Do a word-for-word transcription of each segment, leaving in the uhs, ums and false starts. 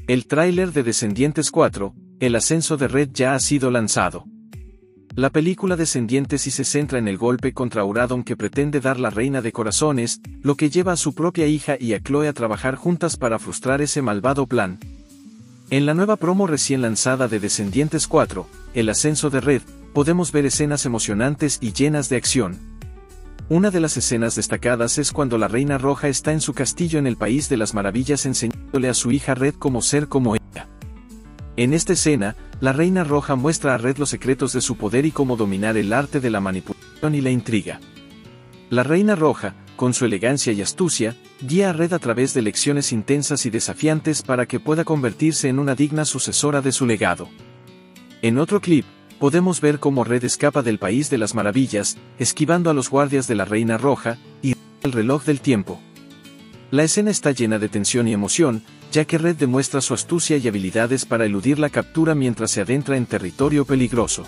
El tráiler de Descendientes cuatro, El ascenso de Red ya ha sido lanzado. La película Descendientes sí se centra en el golpe contra Auradon que pretende dar la Reina de Corazones, lo que lleva a su propia hija y a Chloe a trabajar juntas para frustrar ese malvado plan. En la nueva promo recién lanzada de Descendientes cuatro, El ascenso de Red, podemos ver escenas emocionantes y llenas de acción. Una de las escenas destacadas es cuando la Reina Roja está en su castillo en el País de las Maravillas enseñándole a su hija Red cómo ser como ella. En esta escena, la Reina Roja muestra a Red los secretos de su poder y cómo dominar el arte de la manipulación y la intriga. La Reina Roja, con su elegancia y astucia, guía a Red a través de lecciones intensas y desafiantes para que pueda convertirse en una digna sucesora de su legado. En otro clip, podemos ver cómo Red escapa del País de las Maravillas, esquivando a los guardias de la Reina Roja, y el reloj del tiempo. La escena está llena de tensión y emoción, ya que Red demuestra su astucia y habilidades para eludir la captura mientras se adentra en territorio peligroso.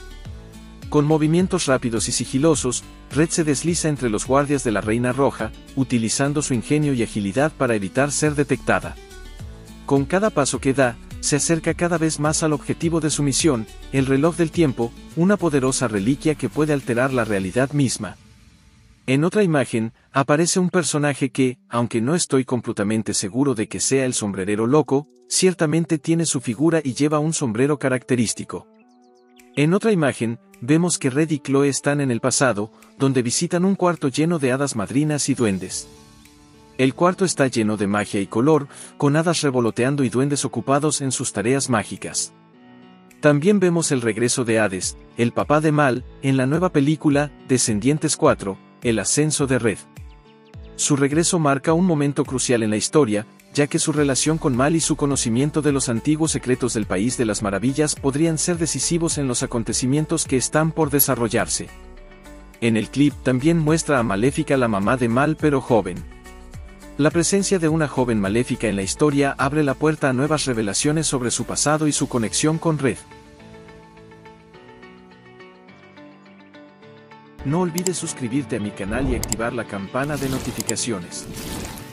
Con movimientos rápidos y sigilosos, Red se desliza entre los guardias de la Reina Roja, utilizando su ingenio y agilidad para evitar ser detectada. Con cada paso que da, se acerca cada vez más al objetivo de su misión, el reloj del tiempo, una poderosa reliquia que puede alterar la realidad misma. En otra imagen, aparece un personaje que, aunque no estoy completamente seguro de que sea el sombrerero loco, ciertamente tiene su figura y lleva un sombrero característico. En otra imagen, vemos que Red y Chloe están en el pasado, donde visitan un cuarto lleno de hadas madrinas y duendes. El cuarto está lleno de magia y color, con hadas revoloteando y duendes ocupados en sus tareas mágicas. También vemos el regreso de Hades, el papá de Mal, en la nueva película, Descendientes cuatro, El ascenso de Red. Su regreso marca un momento crucial en la historia, ya que su relación con Mal y su conocimiento de los antiguos secretos del País de las Maravillas podrían ser decisivos en los acontecimientos que están por desarrollarse. En el clip también muestra a Maléfica, la mamá de Mal pero joven. La presencia de una joven maléfica en la historia abre la puerta a nuevas revelaciones sobre su pasado y su conexión con Red. No olvides suscribirte a mi canal y activar la campana de notificaciones.